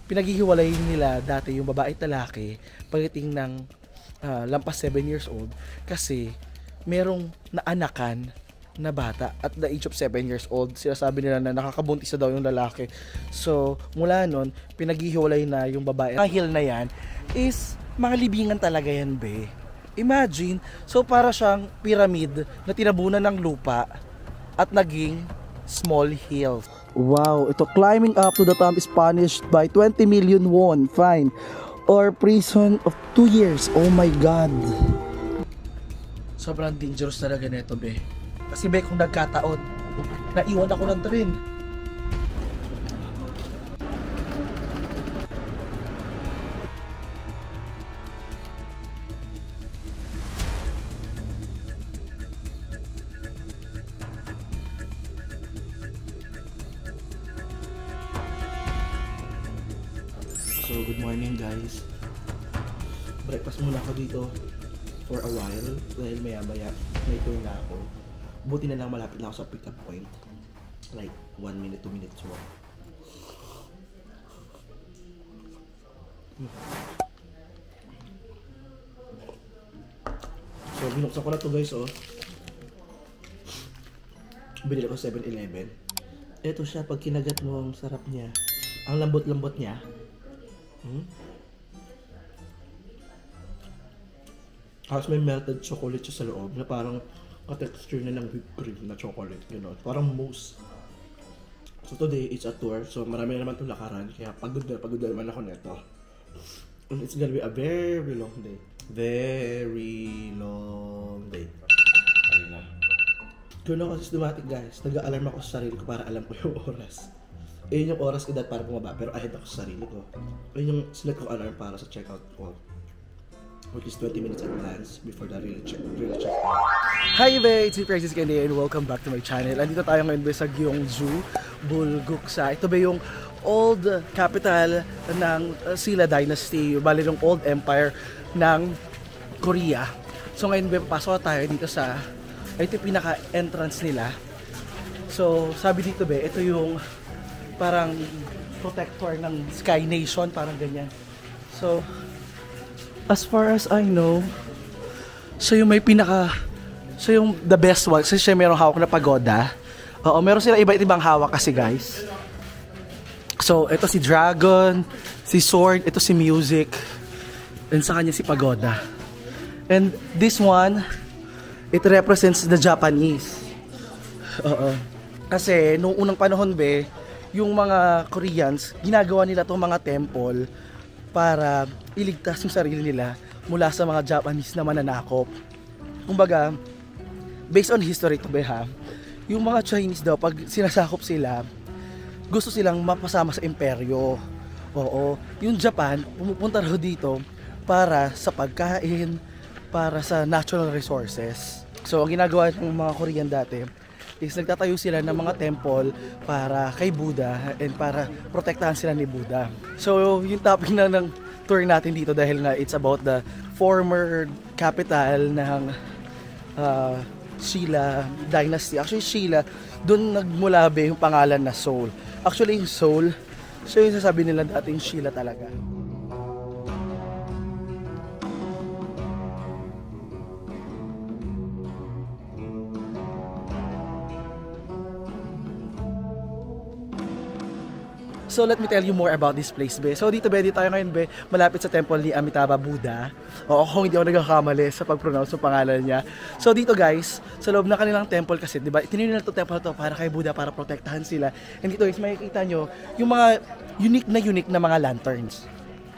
pinaghihiwalay nila dati yung babae at lalaki pagdating ng lampas 7 years old kasi merong naanakan na bata at the age of 7 years old. Sinasabi nila na nakakabuntis na daw yung lalaki. So, mula nun, pinaghihiwalay na yung babae. Ang hill na yan is mga libingan talaga yan, be. Imagine, so para siyang pyramid na tinabunan ng lupa at naging small hill. Wow, ito climbing up to the top is punished by 20 million won fine or prison of 2 years. Oh my God. Sobrang dangerous talaga nito, be. Kasi be, kung nagkataon, naiwan ako ng train. So, good morning guys. Breakfast muna ako dito for a while dahil maya-maya may tour na ako. Buti na lang malapit na ako sa pick-up point. Like 1 minute, 2 minutes walk. So, binuksan ko na to guys, oh. Binili ko 7-Eleven. Ito siya, pag kinagat mo, ang sarap niya. Ang lambot-lambot niya. Tapos may melted chocolate siya sa loob na parang ka-texture na ng whipped cream na chocolate, gano'n. Parang mousse. So today, it's a tour. So marami na naman itong lakaran. Kaya pagod na naman ako neto. And it's gonna be a very long day. Very long day. Ayun na. Gano'n ako systematic guys. Nag-a-alarm ako sa sarili ko para alam ko yung oras. Ayun yung oras ko dahil para bumaba, pero ahead ako sa sarili ko. Ayun yung select ko alarm para sa checkout ko. Which is 20 minutes advance before the real checkout. Hi there! It's me, Francis Candy, and welcome back to my channel. Andito tayo ngayon sa Gyeongju, Bulguksa. Ito ba yung old capital ng Silla Dynasty, bali yung old empire ng Korea. So ngayon papasok tayo dito sa, ito yung pinaka-entrance nila. So sabi dito be, ito yung parang protector ng Sky Nation, parang ganyan. So, as far as I know, so yung may so yung the best one, kasi siya merong hawak na pagoda. Oo, meron sila iba't ibang hawak kasi guys. So, ito si Dragon, si Sword, ito si Music, and sa kanya si Pagoda. And this one, it represents the Japanese. Oo. Kasi, noong unang panahon be, yung mga Koreans, ginagawa nila itong mga temple para iligtas yung sarili nila mula sa mga Japanese na mananakop. Kumbaga, based on history to be ha, yung mga Chinese daw, pag sinasakop sila, gusto silang mapasama sa imperyo. Oo. Yung Japan, pumupunta raw dito para sa pagkain, para sa natural resources. So, ang ginagawa ng mga Korean dati, is nagtatayo sila ng mga temple para kay Buddha and para protektahan sila ni Buddha. So yung topic na ng tour natin dito dahil nga it's about the former capital ng Silla Dynasty. Actually Silla, doon nagmula ba yung pangalan na Seoul. Actually yung Seoul, so yung sasabi nila dating Silla talaga. So let me tell you more about this place, be. So dito, be, dito tayo ngayon, be, malapit sa temple ni Amitabha Buddha. O kung hindi ako nagkakamali sa pag-pronounce ng pangalan niya. So dito guys, sa loob ng kanilang temple kasi, di ba, itinili nila itong temple to para kay Buddha, para protektahan sila. And dito guys, makikita nyo yung mga unique na mga lanterns.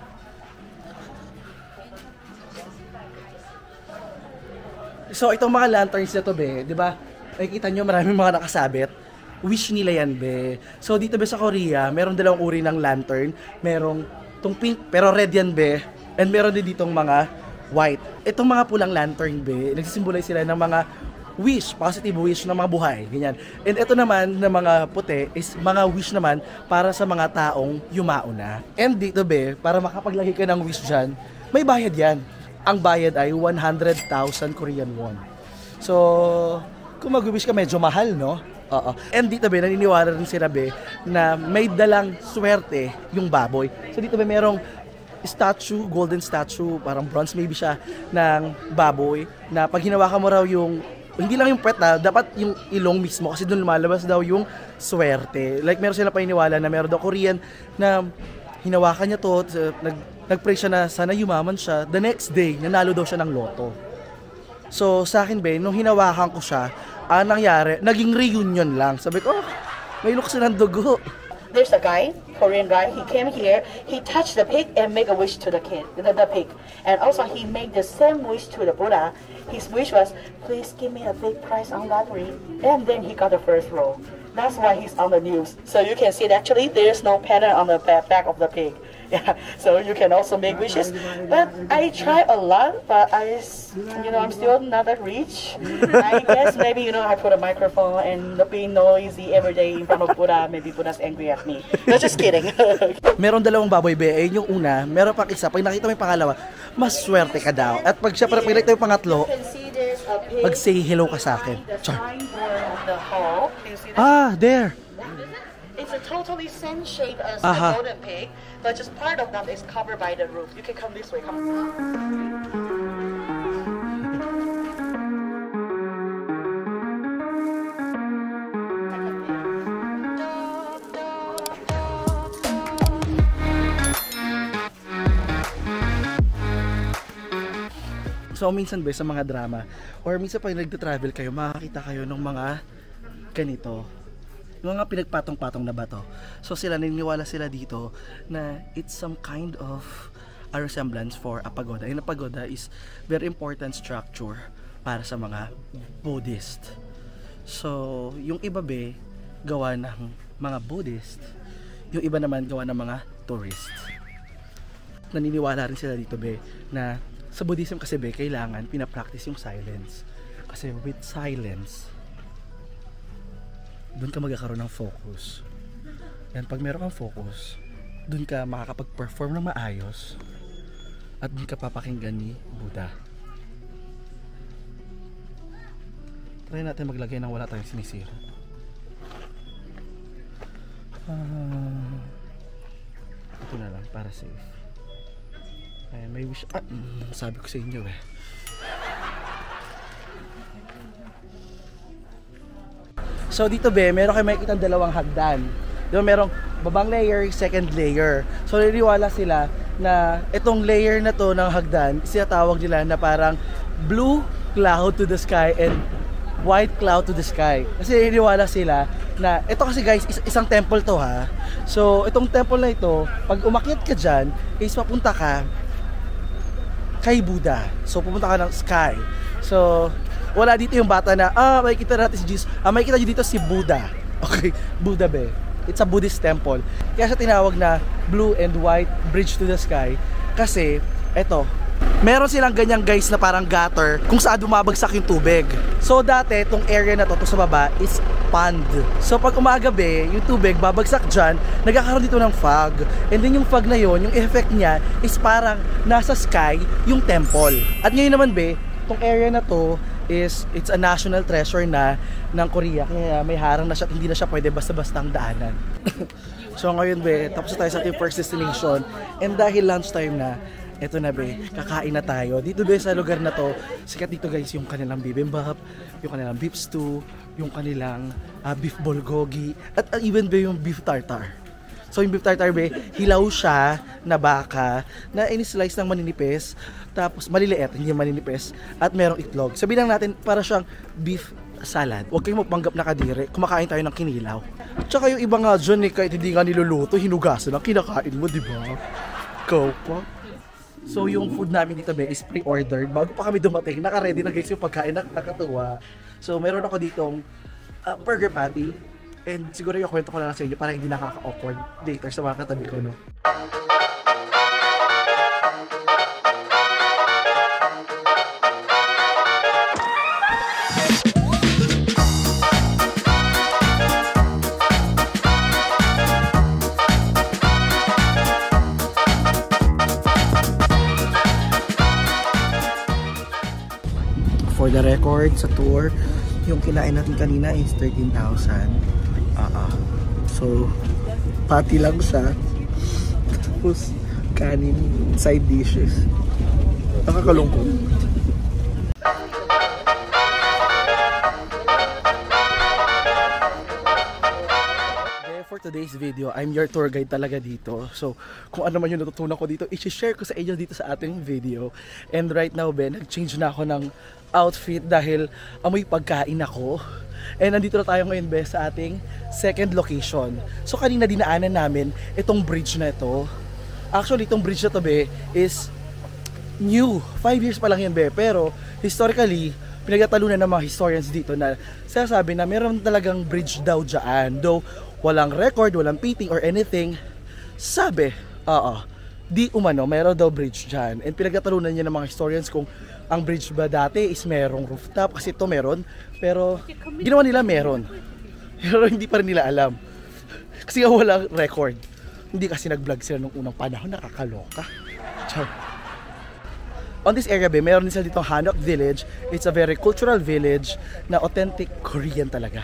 So itong mga lanterns na to, be, di ba, makikita nyo maraming mga nakasabit. Wish nila yan, be. So dito be sa Korea, merong dalawang uri ng lantern. Merong tong pink, pero red yan, be. And meron din ditong mga white. Itong mga pulang lantern, be, nagsisimbolize sila ng mga wish, positive wish ng mga buhay, ganyan. And ito naman na mga puti is mga wish naman para sa mga taong yumao na. And dito, be, para makapaglagay ka ng wish dyan, may bayad yan. Ang bayad ay 100,000 Korean won. So, kung mag-wish ka, medyo mahal, no? Oo. And dito be, naniniwala rin sila be na may dalang swerte yung baboy. So dito be merong statue, golden statue, parang bronze maybe siya ng baboy na pag hinawakan mo raw yung hindi lang yung puwet na, dapat yung ilong mismo kasi doon lumalabas daw yung swerte. Like meron sila paniniwala na meron daw Korean na hinawakan niya to, nag-pray siya na sana yumaman siya. The next day, nanalo daw siya ng loto. So sa akin be, nung hinawakan ko siya, nangyari, naging reunion lang. Sabi ko, may lukso ng dugo. There's a guy, Korean guy, he came here, he touched the pig and make a wish to the pig. And also he made the same wish to the Buddha. His wish was, please give me a big prize on lottery. And then he got the first row. That's why he's on the news. So you can see that actually there's no pattern on the back of the pig. Yeah, so you can also make wishes. But I try a lot, but I'm still not that rich. I guess maybe, I put a microphone and being noisy every day in front of Buddha, maybe Buddha's angry at me. No, just kidding. Meron dalawang baboy be, yung una, meron pang isa, pag nakita mo yung pangalawa, mas swerte ka daw. At pag siya, pag nakita yung pangatlo, mag-say hello ka sa akin. Char. There. It's a totally same shape as the golden pig, but just part of them is covered by the roof. You can come this way. Come. So minsan ba sa mga drama or minsan pag nagda-travel kayo, makakita kayo ng mga ganito. Yung mga pinagpatong-patong na bato. So sila, naniniwala sila dito na it's some kind of a resemblance for a pagoda. And a pagoda is very important structure para sa mga Buddhist. So yung iba be, gawa ng mga Buddhist. Yung iba naman gawa ng mga tourist. Naniniwala rin sila dito be na sa Buddhism kasi be, kailangan pinapractice yung silence. Kasi with silence, doon ka magkakaroon ng focus. And pag meron kang focus, doon ka makakapag-perform ng maayos at doon ka papakinggan ni Buddha. Try natin maglagay ng wala tayong sinisira. Ito na lang para safe. Ayan, may wish. Sabi ko sa inyo eh. So dito be, meron kayo makikita dalawang hagdan. Diba merong babang layer, second layer. So niniwala sila na itong layer na to ng hagdan, sinatawag nila na parang blue cloud to the sky and white cloud to the sky. Kasi niniwala sila na, ito kasi guys, isang temple to ha. So itong temple na ito, pag umakyat ka dyan, is papunta ka kay Buddha. So pupunta ka ng sky. So wala dito yung bata na, makikita natin si Jesus. Makikita nyo dito si Buddha. Okay, Buddha be. It's a Buddhist temple. Kaya siya tinawag na blue and white bridge to the sky. Kasi, eto, meron silang ganyang guys na parang gutter kung saan bumabagsak yung tubig. So dati, itong area na to sa baba is pond. So pag umaga be, yung tubig babagsak dyan, nagkakaroon dito ng fog. And then yung fog na yon, yung effect niya is parang nasa sky yung temple. At ngayon naman be, itong area na to it's a national treasure na ng Korea, kaya may harang na siya, hindi na siya pwede basta-bastang daanan. So ngayon be, tapos tayo sa ating first destination, and dahil lunchtime na, eto na be, kakain na tayo. Dito be sa lugar na to, sikat dito guys yung kanilang bibimbap, yung kanilang beef stew, yung kanilang beef bulgogi, at even be yung beef tartar. So yung beef tartar be, hilaw siya na baka na in-slice ng maninipis, tapos maliliit, hindi maninipis, at merong itlog. Sabihin lang natin, para siyang beef salad. Huwag kayong magpanggap na kadiri, kumakain tayo ng kinilaw. Tsaka yung iba nga dyan eh, kahit hindi nga niluluto, hinugasan ang kinakain mo, di ba? Ikaw pa. So yung food namin dito be is pre-ordered. Bago pa kami dumating, naka-ready na guys yung pagkain, nakakatuwa. So meron ako ditong burger patty. And siguro yung kwento ko na lang sa inyo para hindi nakaka-awkward later sa mga katabi ko, no? For the record, sa tour, Yung kinain natin kanina is 13,000. So, pati lang siya. Tapos, kanin, side dishes. Nakakalungkot. For today's video, I'm your tour guide talaga dito. So, kung ano man yung natutunan ko dito, i-share ko sa inyo dito sa ating video. And right now, nag-change na ako ng outfit dahil amoy pagkain ako. And nandito na tayo ngayon, sa ating second location. So, kanina dinaanan namin itong bridge na ito. Actually, itong bridge na to, is new. 5 years pa lang yan, pero historically, pinagtatalunan ng mga historians dito na sinasabi na meron talagang bridge daw dyan. Though, walang record, walang painting or anything. Sabi, di umano, meron daw bridge dyan. And pinagtatalunan niya ng mga historians kung ang bridge ba dati is merong rooftop. Kasi ito meron, pero ginawa nila meron. Pero hindi pa rin nila alam. Kasi walang record. Hindi kasi nag-vlog sila nung unang panahon, nakakaloka. Ciao. On this area, meron din sila ditong Hanok Village. It's a very cultural village na authentic Korean talaga.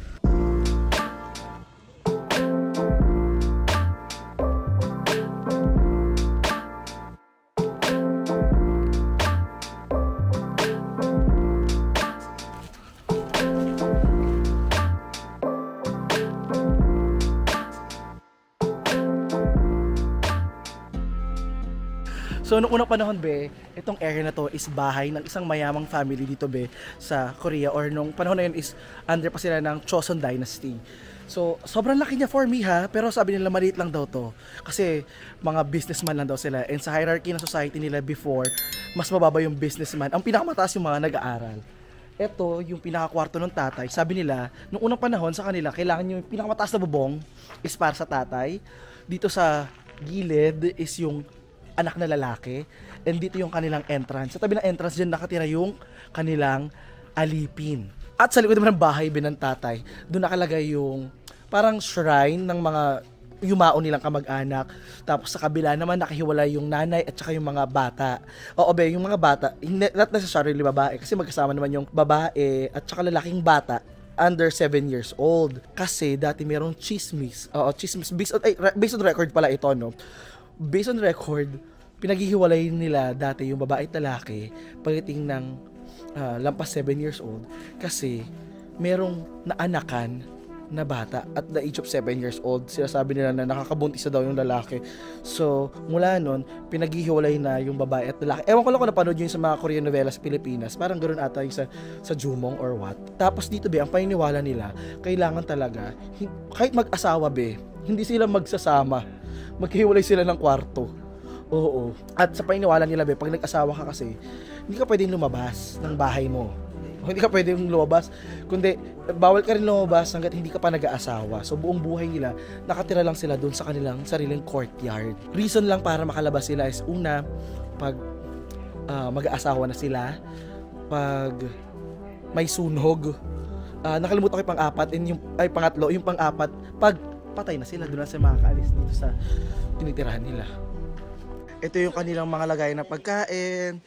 So, noong unang panahon, itong area na to is bahay ng isang mayamang family dito, sa Korea. Or nung panahon na yun is under pa sila ng Joseon Dynasty. So, sobrang laki niya for me pero sabi nila maliit lang daw to. Kasi mga businessman lang daw sila. And sa hierarchy ng society nila before, mas mababa yung businessman. Ang pinakamataas yung mga nag-aaral. Ito, yung pinakakwarto ng tatay. Sabi nila, nung unang panahon sa kanila, kailangan yung pinakamataas na bubong is para sa tatay. Dito sa gilid is yung anak na lalaki, and dito yung kanilang entrance. Sa tabi ng entrance dyan nakatira yung kanilang alipin. At sa likod naman ng bahay ng tatay, doon nakalagay yung parang shrine ng mga yumao nilang kamag-anak. Tapos sa kabila naman nakahiwalay yung nanay at saka yung mga bata. Yung mga bata, not necessarily babae, kasi magkasama naman yung babae at saka lalaking bata under 7 years old. Kasi dati merong chismis. Chismis. Based on record pala ito, no? Based on record, pinaghihiwalay nila dati yung babae at lalaki pagdating ng lampas 7 years old kasi merong naanakan na bata at the age of 7 years old. Sinasabi nila na nakakabuntis na daw yung lalaki. So, mula nun, pinaghihiwalay na yung babae at lalaki. Ewan ko lang kung napanood yun sa mga Korean novela sa Pilipinas. Parang ganoon ata yung sa Jumong or what. Tapos dito, ang paniniwala nila, kailangan talaga, kahit mag-asawa, hindi sila magsasama. Maghihiwalay sila ng kwarto. Oo. At sa paniniwala nila, pag nag-asawa ka kasi, hindi ka pwedeng lumabas ng bahay mo. Hindi ka pwedeng lumabas, kundi bawal ka rin lumabas hanggat hindi ka pa nag-aasawa. So buong buhay nila, nakatira lang sila doon sa kanilang sariling courtyard. Reason lang para makalabas sila is una, pag mag-aasawa na sila, pag may sunog, nakalimutan ko yung pang-apat, pangatlo, yung pang-apat, pag patay na sila, doon na sila makakaalis dito sa tinitirahan nila. Ito yung kanilang mga lagay ng pagkain.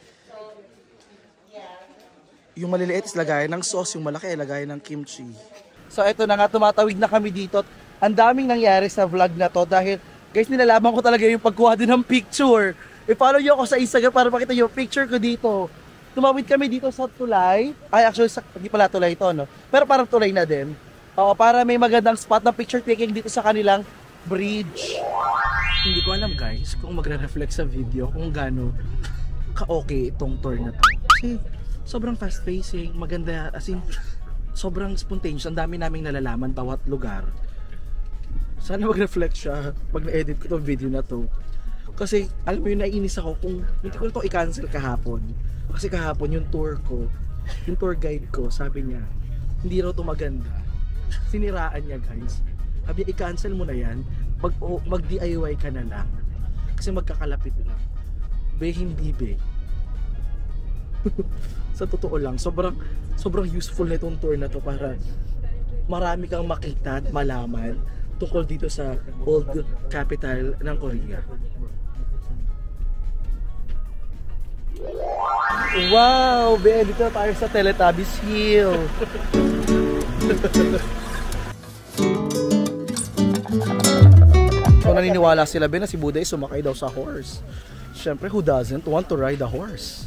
Yung maliliit is lagay ng sauce, yung malaki lagay ng kimchi. So ito na nga, tumatawid na kami dito. Ang daming nangyari sa vlog na to dahil guys, nilalaman ko talaga yung pagkuha din ng picture. I-follow nyo ako sa Instagram para makita yung picture ko dito. Tumawid kami dito sa tulay. Actually, hindi pala tulay ito, no? Pero parang tulay na din. Para may magandang spot na picture taking dito sa kanilang bridge. Hindi ko alam guys kung magre-reflect sa video kung gaano ka-okay itong tour na to. Kasi sobrang fast-pacing, maganda, as in, sobrang spontaneous. Ang dami naming nalalaman bawat lugar. Sana mag-reflect siya pag na-edit ko itong video na to. Kasi alam mo yun, naiinis ako kung hindi ko na ito i-cancel kahapon. Kasi kahapon yung tour ko, yung tour guide ko, sabi niya, hindi raw ito maganda. Siniraan niya guys. Sabi, i-cancel mo na yan, mag-DIY ka na lang. Kasi magkakalapit lang. Hindi sa totoo lang, sobrang useful na itong tour na to para marami kang makita at malaman tungkol dito sa old capital ng Korea. Wow, Ben, dito na tayo sa Teletubbies Hill. So naniniwala sila, Ben, na si Buday sumakay daw sa horse. Siyempre, who doesn't want to ride a horse?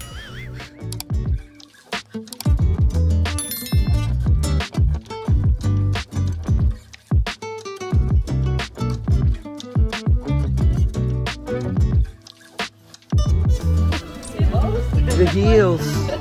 The hills.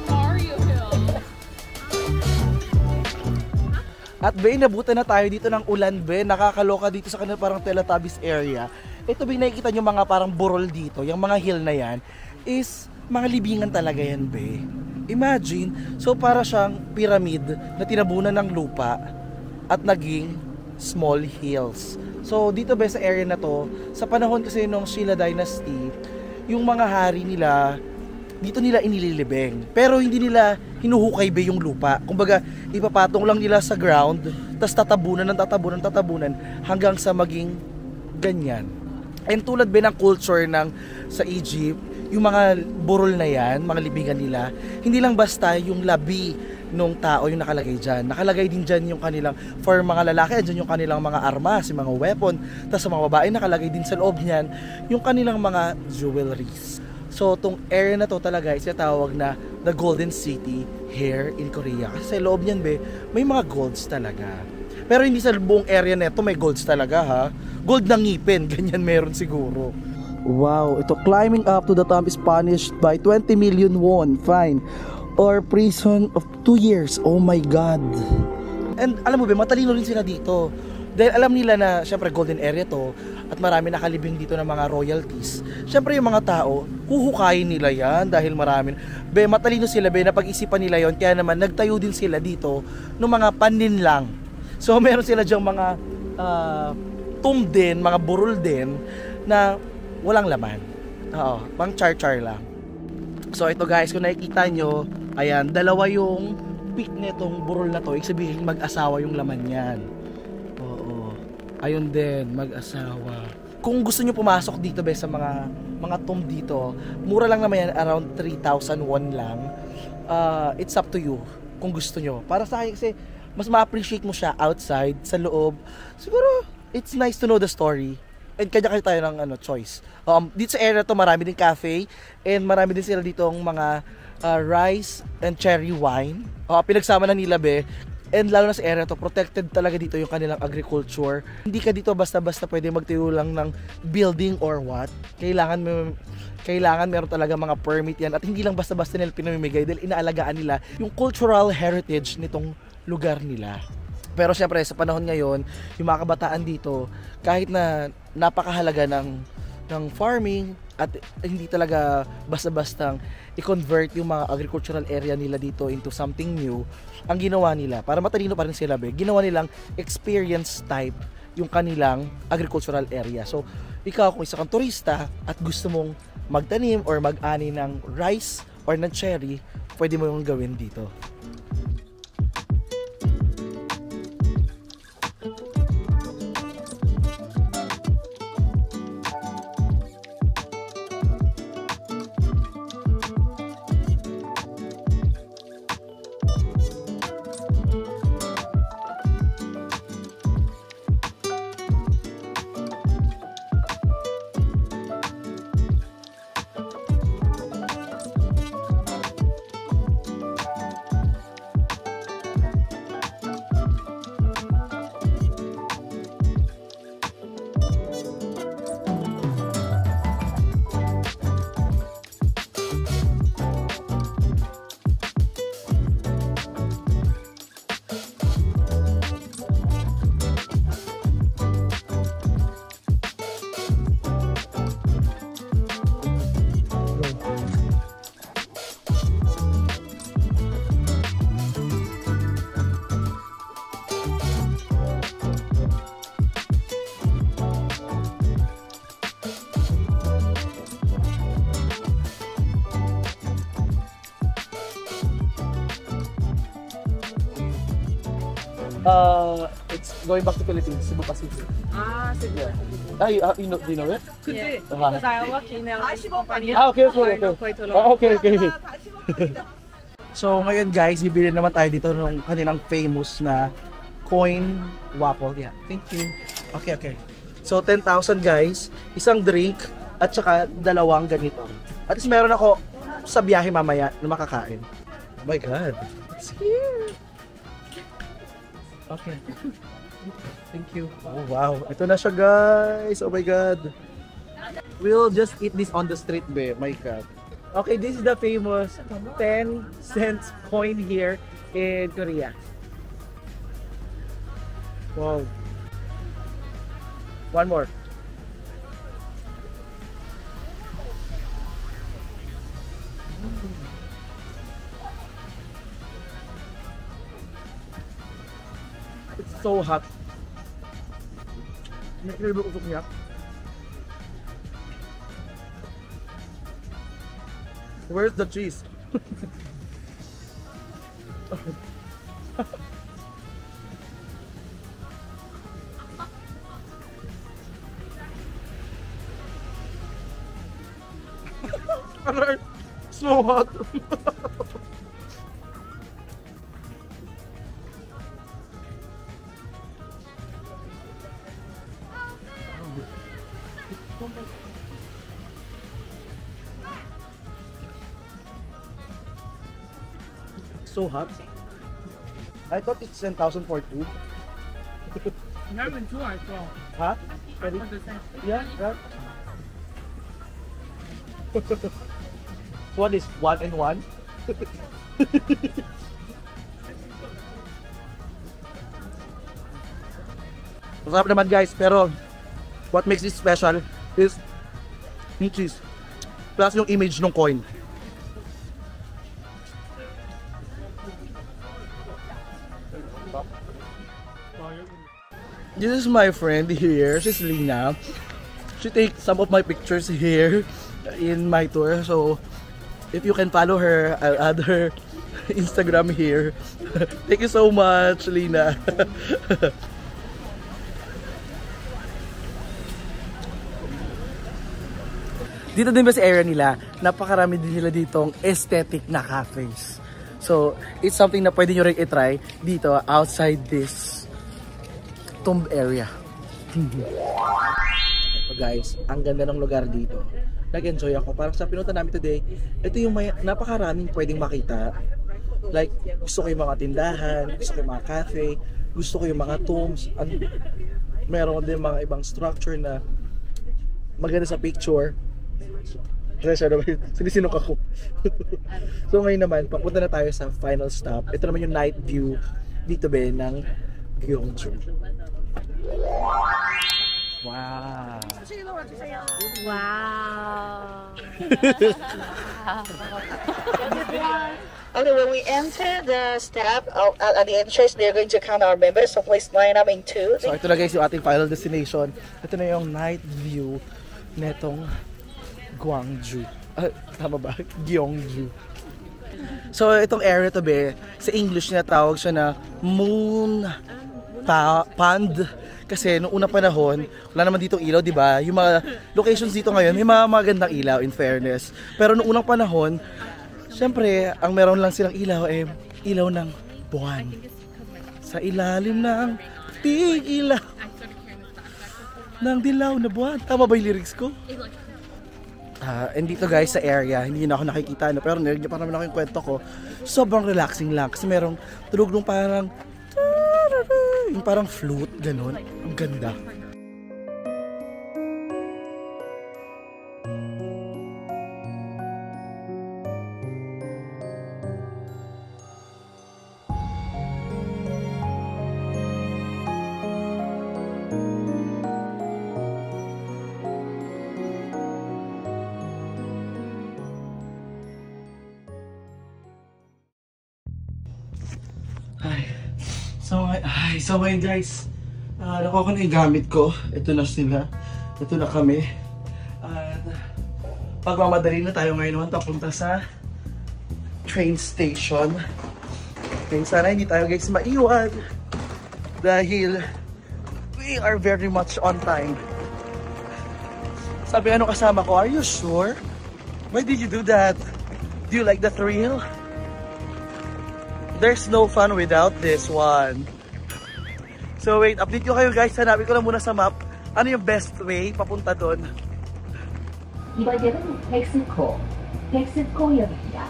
At Ben, nabutan na tayo dito ng ulan, Ben. Nakakaloka dito sa kanila parang Teletubbies area. Ito, Ben, nakikita nyo mga parang burol dito. Yung mga hill na yan is mga libingan talaga yan, Ben. Imagine, so para siyang pyramid na tinabunan ng lupa at naging small hills. So dito, Ben, sa area na to, sa panahon kasi nung Shilla Dynasty, yung mga hari nila, dito nila inililibing. Pero hindi nila hinuhukay ba yung lupa. Kumbaga, ipapatong lang nila sa ground, tas tatabunan hanggang sa maging ganyan. And tulad ba ng culture sa Egypt, yung mga burol na yan, mga libingan nila, hindi lang basta yung labi nung tao yung nakalagay dyan. Nakalagay din dyan yung kanilang, for mga lalaki, dyan yung kanilang mga armas, yung mga weapon. Tas sa mga babae, nakalagay din sa loob niyan yung kanilang mga jewelries. So, itong area na to talaga is tawag na the Golden City here in Korea. Kasi sa loob niyan, may mga golds talaga. Pero hindi sa buong area na ito may golds talaga, ha? Gold ng ngipin, ganyan meron siguro. Wow, ito, climbing up to the top is punished by 20 million won fine or prison of 2 years. Oh my God. And alam mo, matalino rin sila dito. Dahil alam nila na, syempre, golden area to at marami nakalibing dito ng mga royalties. Syempre, yung mga tao, huhukayin nila yan dahil marami. Matalino sila, napag-isipan nila yon. Kaya naman, nagtayo din sila dito ng mga panin lang. So, meron sila dyang mga tomb din, mga burol din, na walang laman. Oo, pang char-char lang. So, ito guys, kung nakikita nyo, ayan, dalawa yung peak nitong burol na to. Ibig sabihin, mag-asawa yung laman yan. Ayun din, mag-asawa. Kung gusto nyo pumasok dito sa mga tomb dito, mura lang naman yan, around 3,000 won lang. It's up to you kung gusto nyo. Para sa akin kasi, mas ma-appreciate mo siya outside, sa loob. Siguro, it's nice to know the story. And kanya-kanya tayo ng choice. Dito sa area to, marami din cafe, and marami din sila dito mga rice and cherry wine. Pinagsama na nila, and lalo na sa area to, protected talaga dito yung kanilang agriculture. Hindi ka dito basta-basta pwede magtayo lang ng building or what. Kailangan meron talaga mga permit yan. At hindi lang basta-basta nila pinamimigay dahil inaalagaan nila yung cultural heritage nitong lugar nila. Pero syempre sa panahon ngayon, yung mga kabataan dito, kahit na napakahalaga ng farming at hindi talaga basta-bastang i-convert yung mga agricultural area nila dito into something new, ang ginawa nila, para matalino pa rin sila, ginawa nilang experience type yung kanilang agricultural area. So, ikaw kung isa kang turista at gusto mong magtanim or mag-ani ng rice or ng cherry, pwede mo yung gawin dito. It's going back to Philippines, Cebu Pacific. Cebu. Yeah. Ah, do you know it? Yeah. Uh-huh. Because I work in a company. Okay. So I know quite a lot. Okay. So ngayon guys, bibili naman tayo dito ng kanilang famous na coin waffle. Yeah, thank you. Okay. So 10,000 guys, isang drink at saka dalawang ganito. At least meron ako sa biyahe mamaya na makakain. Oh my god. It's here. Okay. Thank you. Oh wow, ito na siya guys. Oh my god. We'll just eat this on the street, babe. My god. Okay, this is the famous 10 cents coin here in Korea. Wow. One more. It's so hot. Nakikilibok niya. Where's the cheese? So hot. So hot. I thought it's 10,000 for two. Not even two, I saw. Huh? Yeah, right. What is 1 and 1? Masarap naman guys, pero what makes it special is yung cheese plus yung image ng coin. This is my friend here, she's Lina. She takes some of my pictures here in my tour, so if you can follow her, I'll add her Instagram here. Thank you so much, Lina. Dito din ba sa area nila, napakarami din nila ditong aesthetic na cafes. So, it's something na pwede nyo rin i-try dito outside this tomb area. So guys, ang ganda ng lugar dito. Nag-enjoy ako. Parang sa pinunta namin today, ito yung may napakaraming pwedeng makita. Like, gusto ko yung mga tindahan, gusto ko yung mga cafe, gusto ko yung mga tombs. Meron din mga ibang structure na maganda sa picture. Sinisinok ako. So ngayon naman, papunta na tayo sa final stop. Ito naman yung night view dito ba ng Gyeongju. Wow. Wow. Okay, when we enter the step at the entrance, they're going to count our members. So please line up in two. So ito na guys yung ating final destination. Ito na yung night view netong Gwangju. Tama ba? Gyeongju. So itong area to be, sa English na tawag siya na Moon Pond. Kasi noong unang panahon, wala naman ditong ilaw, di ba? Yung mga locations dito ngayon, may mga magandang ilaw in fairness. Pero noong unang panahon, syempre, ang meron lang silang ilaw ay ilaw ng buwan. Sa ilalim ng tig-ilaw ng dilaw na buwan. Tama ba yung lyrics ko? And dito guys sa area, hindi na ako nakikita, no? Pero narinig niyo pa naman ako yung kwento ko. Sobrang relaxing lang kasi merong tulog nung parang yung parang flute, ganun. Ang ganda. So ngayon guys, nakuha ko na yung gamit ko. Ito na sila. Ito na kami. At pagmamadali na tayo ngayon papunta sa train station. Okay, sana hindi tayo guys maiwan. Dahil We are very much on time. Sabi ano kasama ko, are you sure? Why did you do that? Do you like the thrill? There's no fun without this one. So wait, update ko kayo guys. Hanapin ko lang muna sa map. Ano yung best way papunta doon? 이번에는 멕시코역입니다.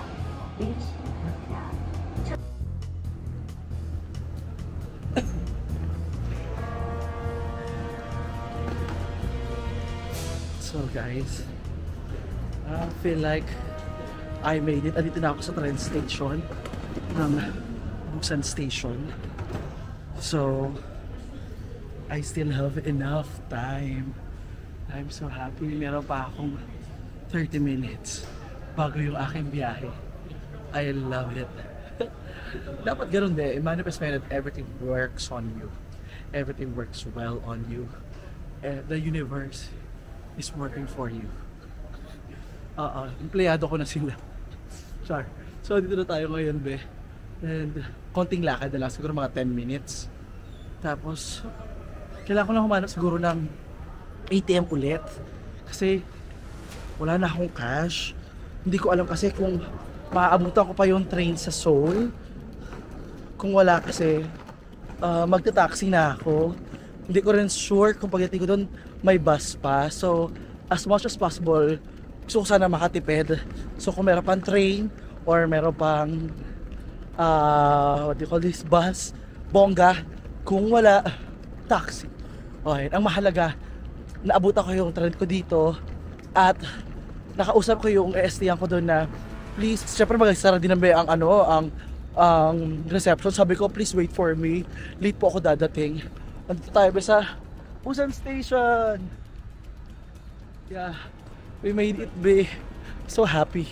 So guys, I feel like I made it. Andito na ako sa train station ng Busan Station. So, I still have enough time. I'm so happy. Meron pa akong 30 minutes bago yung aking biyahe. I love it. Dapat ganun din. I-manifest mo that everything works on you. Everything works well on you. The universe is working for you. Empleyado ko na sila. Sorry. So, dito na tayo ngayon, be. And, konting lakad na lang. Siguro mga 10 minutes. Tapos, kailangan ko lang humanap siguro ng ATM ulit. Kasi, wala na akong cash. Hindi ko alam kasi kung maaabutan ko pa yung train sa Seoul. Kung wala kasi, magta-taxi na ako. Hindi ko rin sure kung pagdating ko doon, may bus pa. So, as much as possible, gusto ko sana makatipid. So, kung meron pang train, or meron pang, what do you call this, bus, bongga. Kung wala, taxi. Okay, ang mahalaga, naabutan ko yung train ko dito, at nakausap ko yung EST-an ko doon na, please, syempre mag-sara din ang ang reception. Sabi ko, please wait for me. Late po ako dadating. Nandito tayo sa Busan Station. Yeah, we made it, be. So happy.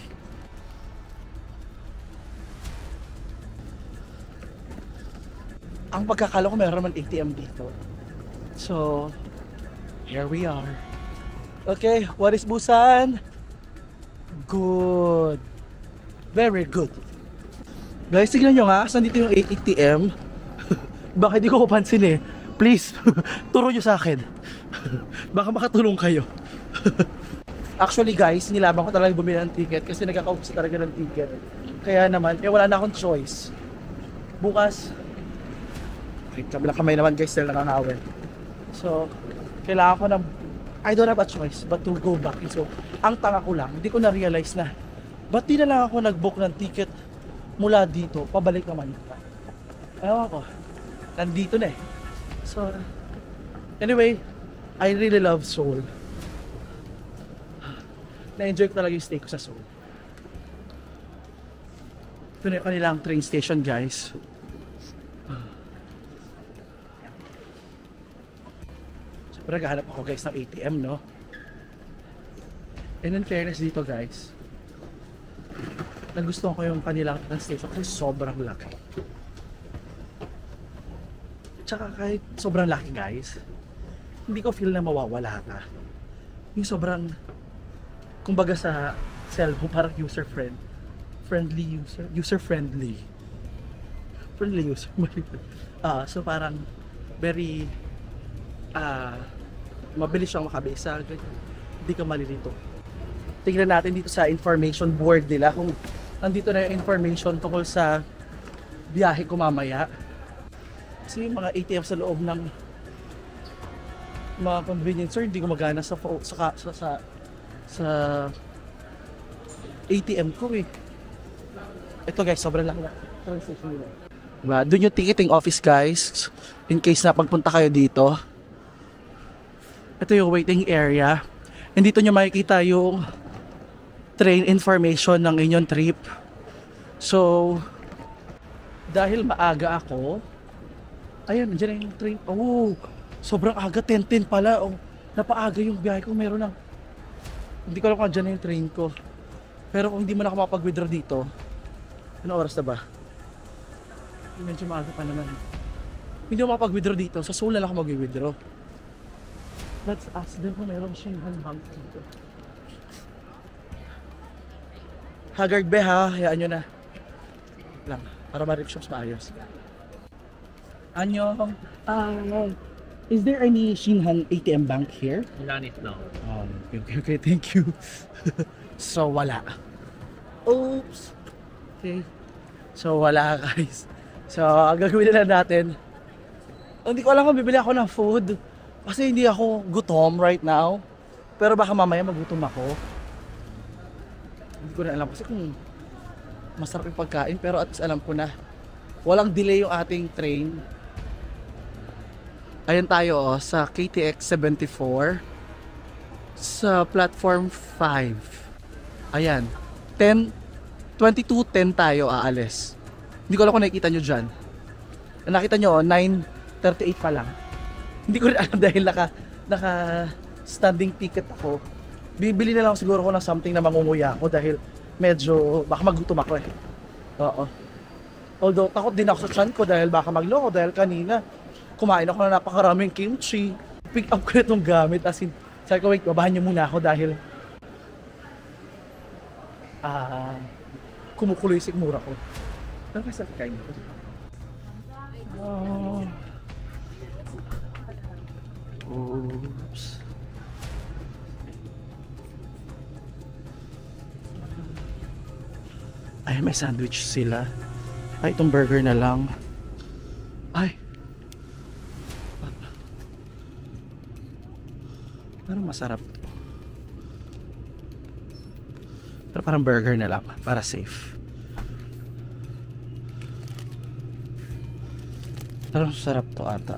Ang pagkakala ko meron naman ATM dito. So, here we are. Okay, what is Busan? Good. Very good. Guys, tignan nyo nga, saan dito yung ATM? Baka hindi ko mapansin eh. Please, turo nyo sa akin. Baka makatulong kayo. Actually guys, nilaban ko talaga bumili ng ticket kasi nagkakaupos talaga ng ticket. Kaya naman, wala na akong choice. Bukas, kabilang kamay naman guys, dahil nakangawin. So, kailangan ko ng, I don't have a choice but to go back. So, ang tanga ko lang, hindi ko na-realize na, ba't di na lang ako nag-book ng ticket mula dito, pabalik naman. Ewan ko, nandito na eh. So, anyway, I really love Seoul. Na-enjoy ko talaga yung stay ko sa Seoul. Ito na yung kanilang train station guys. Siyempre naghahanap ako guys ng ATM, no? And in fairness dito guys, nagustuhan ko yung kanilang train station kasi sobrang laki. Tsaka kahit sobrang laki guys, hindi ko feel na mawawala ka. Yung sobrang, kumbaga sa cellphone, parang friendly user. So parang very mabilis siyang makabisa, hindi ka malilito. Tingnan natin dito sa information board nila kung nandito na yung information tungkol sa biyahe ko mamaya. Kasi yung mga ATM sa loob ng mga convenience store hindi gumagana sa ATM ko eh. Ito guys, sobrang laki na transaction nila. Diba? Doon yung ticketing office guys, in case na pagpunta kayo dito. Ito yung waiting area. And dito nyo makikita yung train information ng inyong trip. So, dahil maaga ako, ayun, nandiyan na yung train. Oh, sobrang aga, 10:10 pala. Oh, napaaga yung biyahe ko. Meron ng, hindi ko alam kung dyan na yung train ko. Pero kung hindi mo na ako makapag-withdraw dito, ano oras na ba? Medyo maaga pa naman. Hindi ako makapag-withdraw dito. Sa Seoul na lang ako mag-withdraw. Let's ask them kung mayroong Shinhan Bank dito. Haggard be ha, hayaan nyo na. Lang, para ma-reach mas maayos. Anyong, Is there any Shinhan ATM bank here? None it now. Okay, thank you. So, wala. Oops! Okay. So, wala guys. So, ang gagawin na natin, hindi ko alam kung bibili ako ng food. Kasi hindi ako gutom right now. Pero baka mamaya magutom ako. Hindi ko na alam kasi kung masarap yung pagkain. Pero at least alam ko na walang delay yung ating train. Ayan tayo sa KTX 74 sa platform 5. Ayan 22:10 tayo aalis. Hindi ko alam kung nakikita nyo dyan. Nakita nyo 9:38 pa lang. Hindi ko rin alam dahil naka standing ticket ako. Bibili na lang siguro ko ng something na mangunguya ako dahil medyo baka magutom ako eh. Oo. Although takot din ako sa tiyan ko dahil baka magloko dahil kanina kumain ako na napakaraming kimchi. Pick up ko na itong gamit. As in, sabi ko, wait, babahan niyo muna ako dahil kumukulo yung sigmura ko. Ano kasi kain ko? Oops. Ay, may sandwich sila. Ay, itong burger na lang. Ay! Parang masarap. Pero parang burger na lang para safe. Parang sarap to ata.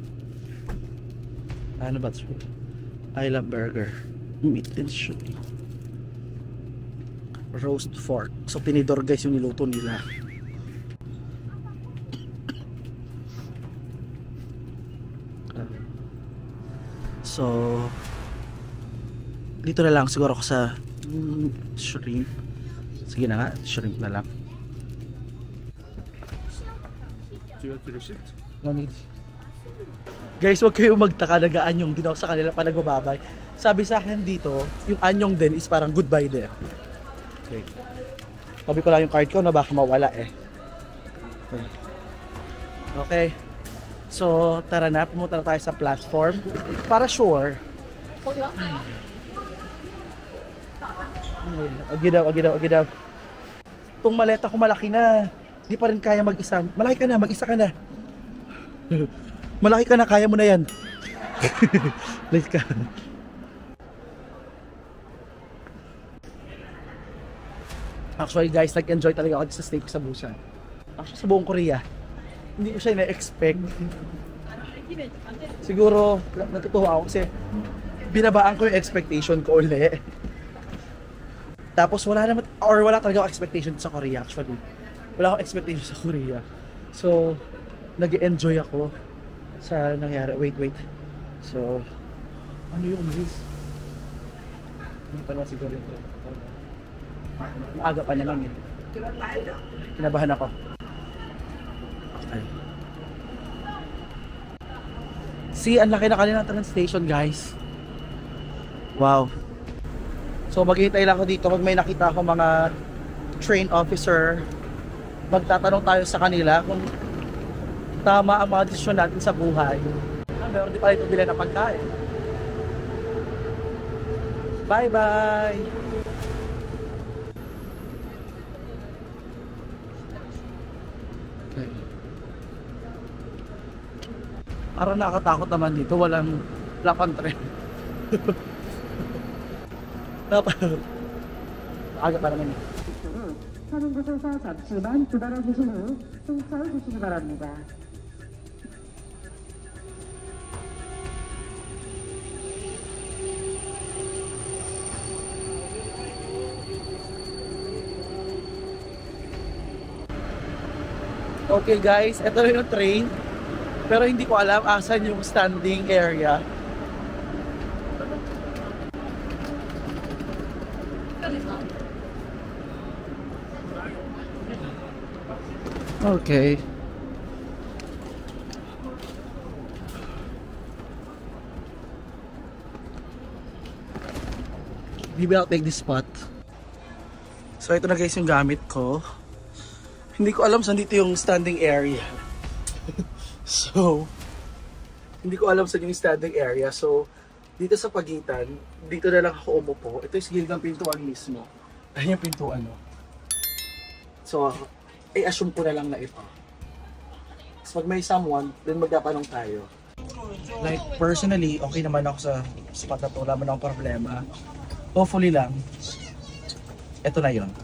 Ano ba ito? I love burger. Meat and shit. Roast fork. So tinidor guys yung niluto nila. So dito na lang siguro ako sa shrimp. Sige na nga, shrimp na lang. No need. Guys, wag kayo magtaka, nag-aanyong din ako sa kanila pa nagbababay. Sabi sa akin dito, yung anyong din is parang goodbye there. Okay. Sabi ko lang yung card ko na baka mawala eh. Okay. So, tara na, pumunta na tayo sa platform para sure. Agidaw. Itong maleta ko malaki na. Di pa rin kaya mag-isa. Malaki ka na, mag-isa ka na. Malaki ka na, kaya mo na yan. Let's go. Actually guys, nag-enjoy talaga ako sa stay ko sa Busan. Actually sa buong Korea. Hindi ko siya na-expect. Siguro, natutuwa ako kasi binabaan ko yung expectation ko ulit. Tapos wala talaga akong expectation sa Korea actually. Wala akong expectation sa Korea. So, nag-enjoy ako sa nangyari. Wait. So, ano yung this? Hindi pa naman siguro ito. Maaga pa naman eh. Kinabahan ako. Okay. See, ang laki na kanina ng train station guys. Wow. So maghihintay lang ako dito pag may nakita ako mga train officer. Magtatanong tayo sa kanila kung tama ang mga desisyon natin sa buhay. Pero di pa rin bili na pagkain. Bye bye! Okay. Parang nakatakot naman dito, walang lapang tren. Aga pa naman. 타는 곳에서 잠시만 기다려주신 후 승차해 주시기 바랍니다. Okay guys, ito na yung train. Pero hindi ko alam asan yung standing area. Okay. Maybe I'll take this spot. So ito na guys yung gamit ko. Hindi ko alam saan dito yung standing area. So, Hindi ko alam sa yung standing area. So, dito sa pagitan, dito na lang ako umupo. Ito yung gilid ng pintuan mismo. Ayun yung pintuan, no? So, i-assume ko na lang na ito. So, pag may someone, then magtatanong tayo. Like, personally, okay naman ako sa spot na to. Wala man akong problema. Hopefully lang, ito na yun.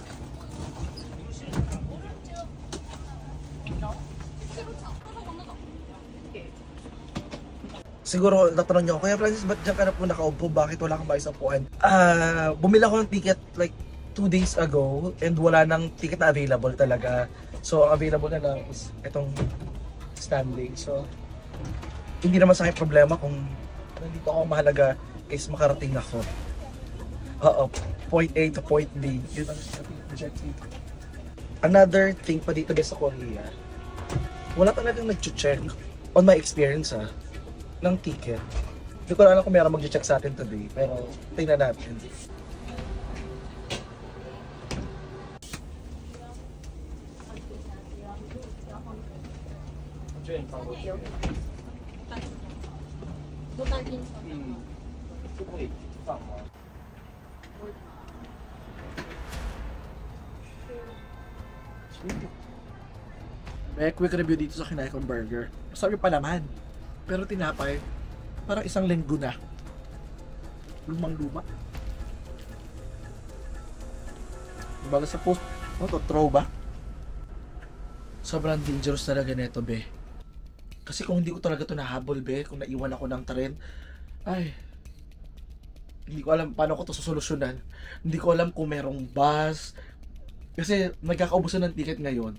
Siguro, natanong nyo, Kuya Francis, ba't dyan ka na po nakaupo? Bakit wala kang bayis upuan? Bumila ko ng ticket like 2 days ago and wala nang ticket na available talaga. So, ang available na lang is itong standing. So, hindi naman sa akin problema kung nandito ako, mahalaga is makarating ako. Oo, point A to point B. Yun ang objective. Another thing pa dito guys sa Korea, wala talagang nag-check on my experience ng ticket. Hindi ko na alam kung meron mag-check sa atin today, pero tingnan natin. May quick review dito sa kinain kong burger. Sabi pa naman, pero tinapay, parang isang linggo na. Lumang-luma. Baga sa post, ano to, throw ba? Sobrang dangerous talaga nito, be. Kasi kung hindi ko talaga to nahabol, be, kung naiwan ako ng tren, ay, hindi ko alam paano ko to susolusyonan. Hindi ko alam kung merong bus. Kasi nagkakaubusan ng ticket ngayon.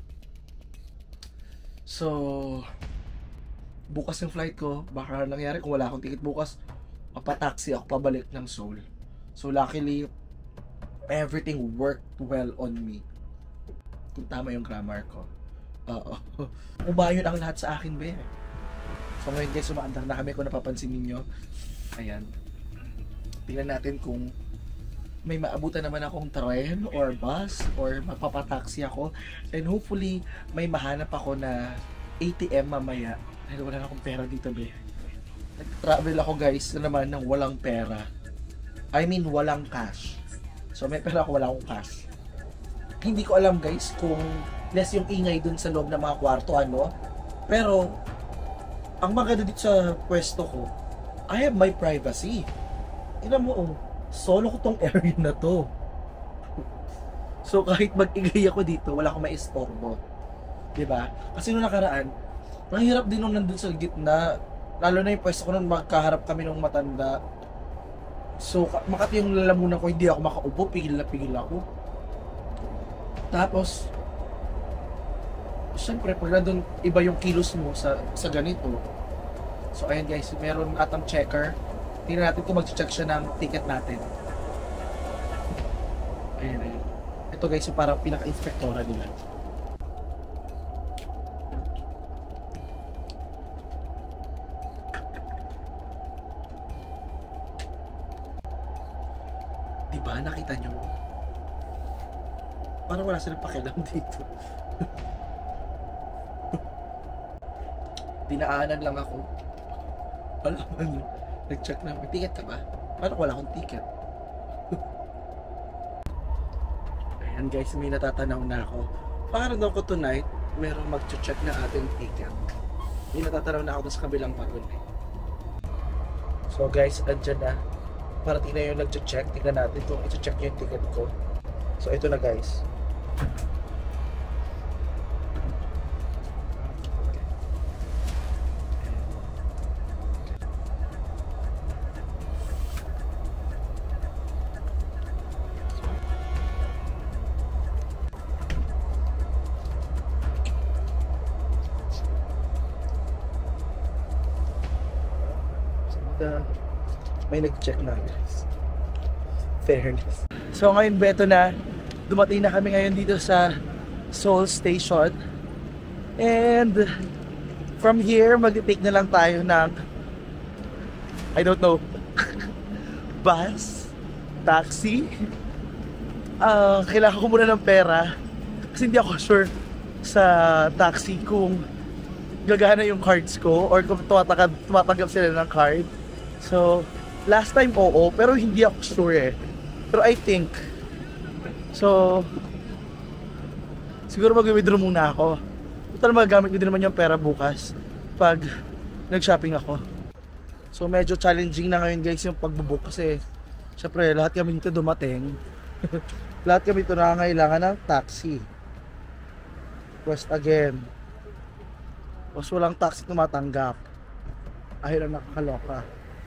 So, bukas yung flight ko, baka nangyari kung wala akong ticket bukas, mapataxi ako pabalik ng Seoul. So luckily, everything worked well on me. Kung tama yung grammar ko. Oo. Umayon ang lahat sa akin, be. So ngayon guys, sumaandar na kami kung napapansin ninyo. Ayan. Tingnan natin kung may maabutan naman akong tren or bus or mapapataxi ako. And hopefully, may mahanap ako na ATM mamaya. Dahil wala na akong pera dito, be. Nag-travel ako guys na naman ng walang pera. I mean, walang cash. So may pera ako, wala akong cash. Hindi ko alam guys kung less yung ingay dun sa loob ng mga kwarto, ano. Pero, ang maganda dito sa pwesto ko, I have my privacy. Tignan mo, solo ko tong area na to. So kahit mag-ingay ako dito, wala akong maistorbo. Diba? Kasi nung nakaraan, mahirap din nung nandun sa gitna. Lalo na yung pwesto ko nung magkaharap kami ng matanda. So makati yung lalamunan ko, hindi ako makaupo, pigil na pigil ako. Tapos, syempre pag nandun iba yung kilos mo sa ganito. So ayan guys, meron atang checker. Tingnan natin kung mag-check siya ng ticket natin. Ayan, ayan. Ito guys, yung parang pinaka-inspektora nila. Diba? Nakita nyo? Parang wala silang pakialam dito. Dinaanan lang ako. Wala man. Nag-check na. May ticket ka ba? Parang wala akong ticket. Ayan guys, may natatanaw na ako. Parang daw ko tonight, merong mag-check na ating ticket. May natatanaw na ako sa kabilang pagun. So guys, andyan na. Parating na yung nag-check. Tignan natin kung i-check yung ticket ko. So ito na guys. May nag-check na guys. Fairness. So ngayon beto na, dumating na kami ngayon dito sa Seoul Station. And from here, mag-take na lang tayo ng I don't know bus, taxi. Kailangan ko muna ng pera kasi hindi ako sure sa taxi kung gagana yung cards ko or kung tumatanggap sila ng card. So, last time oo, pero hindi ako sure eh. Pero I think, so, siguro mag-withdraw muna ako. Total magagamit ko din naman yung pera bukas pag nag-shopping ako. So, medyo challenging na ngayon guys yung pagbubook kasi syempre lahat kami dito dumating. Lahat kami ito nangangailangan ng taxi. Request again. Tapos walang taxi tumatanggap. Ayaw lang nakakaloka.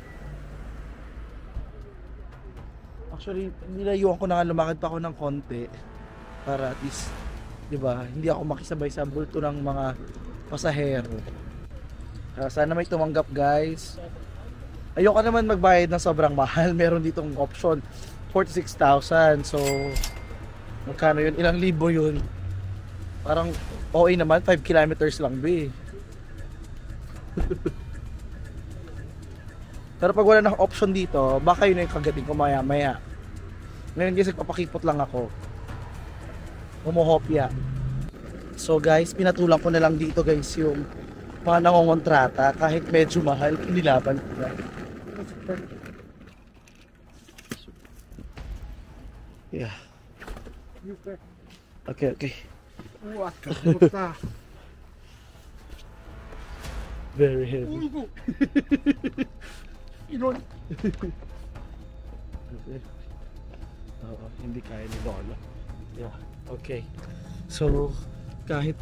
Actually, nilayuan ko na nga lumakad pa ako ng konti para at least, di ba, hindi ako makisabay sa bulto ng mga pasahero. Sana may tumanggap guys. Ayoko naman magbayad ng sobrang mahal. Meron ditong option 46,000. So magkano yun? Ilang libo yun? Parang okay naman, 5 kilometers lang be. Pero pag wala na option dito, baka yun yung kagating ko maya maya. Ngayon kasi papakipot lang ako, umuhopya. So guys, pinatulang ko na lang dito guys yung mga nangongontrata. Kahit medyo mahal, nilaban ko na. Yeah. Okay. Very heavy. 이런. Oo, hindi kaya ni Lolo. Yeah, okay. So, kahit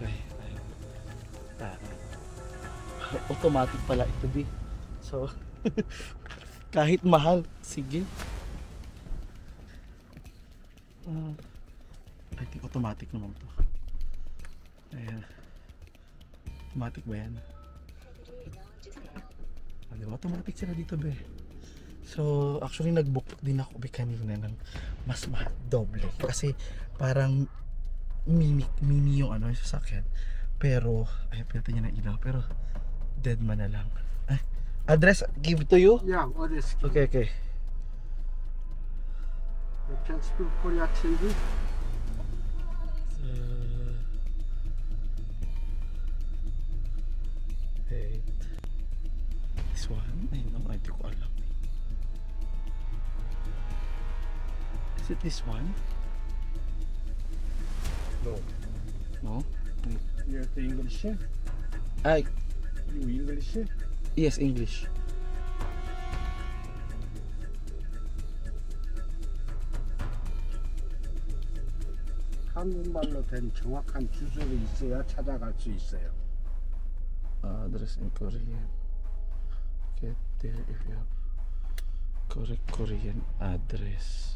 automatic pala ito di. So, kahit mahal, sige. I think automatic naman to. Ayan. Automatic ba yan? Diba? Automatic sila dito be. So actually nag-book din ako be kanina ng mas doble. Kasi parang mini yung ano yung sasakyan. Pero, ay pinatay niya ng ilaw. Pero dead man na lang. Address give to you? Yeah, what is it? Okay. You can speak Korea TV? Wait. This one? Ay, naman, hindi ko alam. Is it this one? No. No? You're the English? Ay, You English? yes, English. 한국말로 된 정확한 주소가 있어야 찾아갈 수 있어요. Address in Korean. Get there if you have correct Korean address.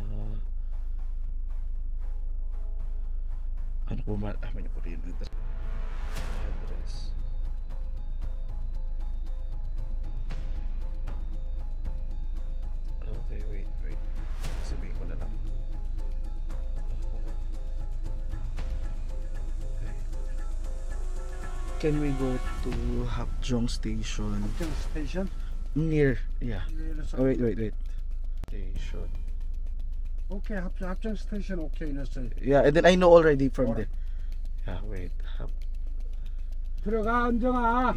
Ano ko ba? May Korean address. Okay, wait. Sabihin ko na lang. Okay. Can we go to Hapjeong Station? 합정 스테이션? Near, yeah. Oh, wait. Station. 오케이, 합정 스테이션 오케이 넣었어요. Yeah, and then I know already from there. Yeah, wait. 들어가, 은정아.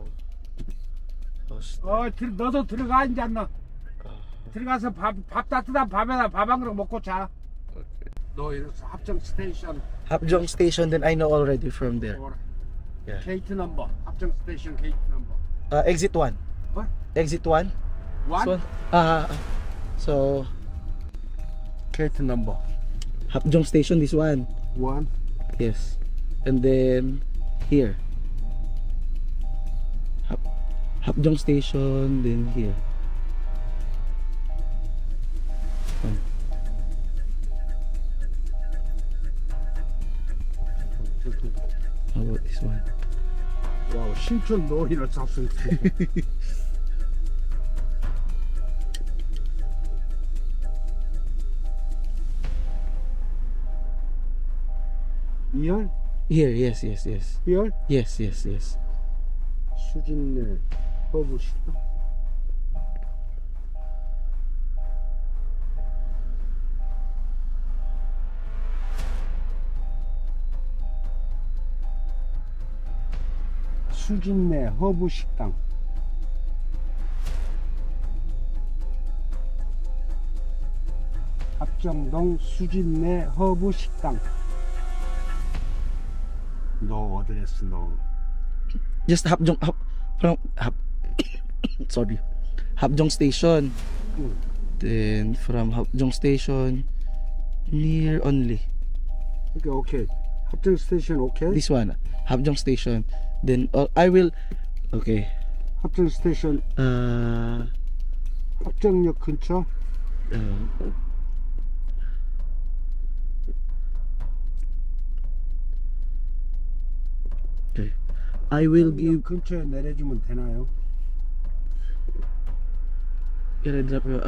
Hostel. 너도 들어가, 이제 너. 들어가서 밥 따뜻한 밥에다 밥 한 그릇 먹고 자. Okay. 너 이래서 합정 스테이션. Hapjeong Station, then I know already from there. Yeah. 게이트 넘버. 합정 스테이션 게이트 넘버. Exit 1. What? Exit 1? 원? So, 게이트 넘버. Hapjeong Station, this one. 원. Yes. And then, here. Hapjeong Station, then here. How about this one? 와우, 신촌 놀이를 쌌을 때. 이열? Here, yes. 이열? Yes. 수진네 허브식당. 수진내 허브식당. 합정동 수진내 허브식당. 너 어드레스 너. Just sorry. Hapjeong Station. Then from Hapjeong Station near only. Okay. 합정 스테이션 오케이. This one, Hapjeong Station. Then I will. Okay. 합정 스테이션 합정역 근처. Okay. I will give. 근처에 내려주면 되나요? Can I drop you?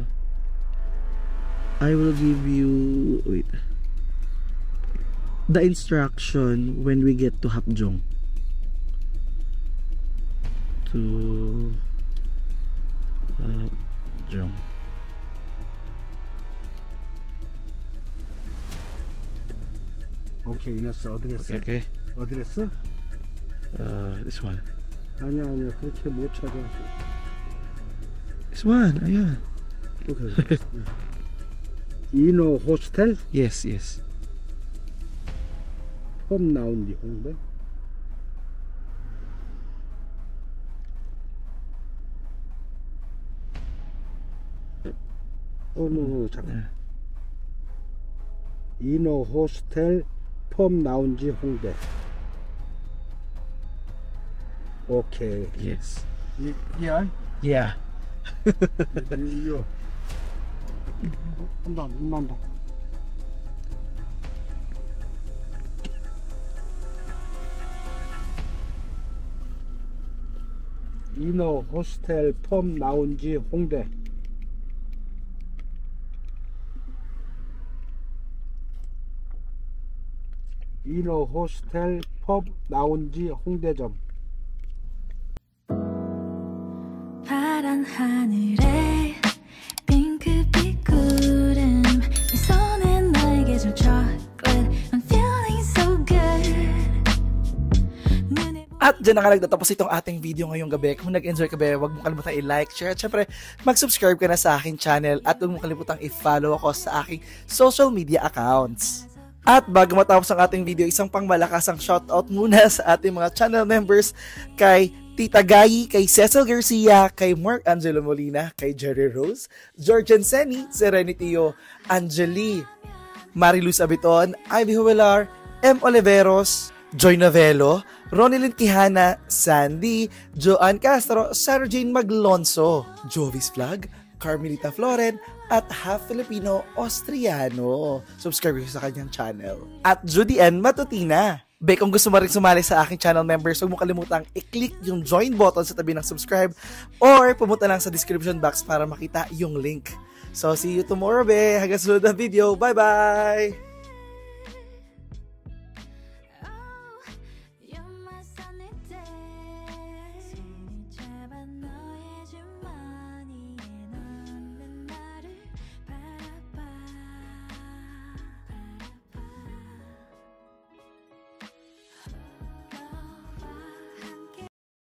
I will give you. Wait. The instruction when we get to Hapjeong. To Hapjeong. 오케이, 이났어. 어드레스. Okay. 어드레스? This one. 아니야, 그렇게 못 찾아. This one. Ayan. 오케이. 이노 호스텔? Yes. 폼 나온 뒤 홍대? 잠깐. 이노 호스텔 폼 나온지 홍대. 오케이. Yes. 야, Yeah. 이거 한다. 이노 호스텔 폼 나온지 홍대. 이노 호스텔 펍 나온지 홍대점. 파란 하늘에 핑크빛 구름 내 손에 나에게 줄 chocolate I'm feeling so good. At dyan na nga nagtatapos itong ating video ngayong gabi. Kung nag-enjoy ka ba, huwag mo kalimutan i-like, share, at syempre mag-subscribe ka na sa aking channel at huwag mo kalimutan i-follow ako sa aking social media accounts. At bago matapos ang ating video, isang pangmalakasang shoutout muna sa ating mga channel members kay Tita Gayi, kay Cecil Garcia, kay Mark Angelo Molina, kay Jerry Rose, Georgian Seni, Serenitio, Angeli, Mariluz Abiton, Ivy Huelar, M. Oliveros, Joy Novello, Ronilyn Quijana, Sandy, Joanne Castro, Sarah Jane Maglonso, Jovis Vlog, Carmelita Floren, at half Filipino Austriano. Subscribe sa kanyang channel. At Judy Ann Matutina. Kung gusto mo rin sumali sa aking channel members, huwag mo kalimutang i-click yung join button sa tabi ng subscribe or pumunta lang sa description box para makita yung link. So, see you tomorrow, hanggang sunod na video. Bye-bye!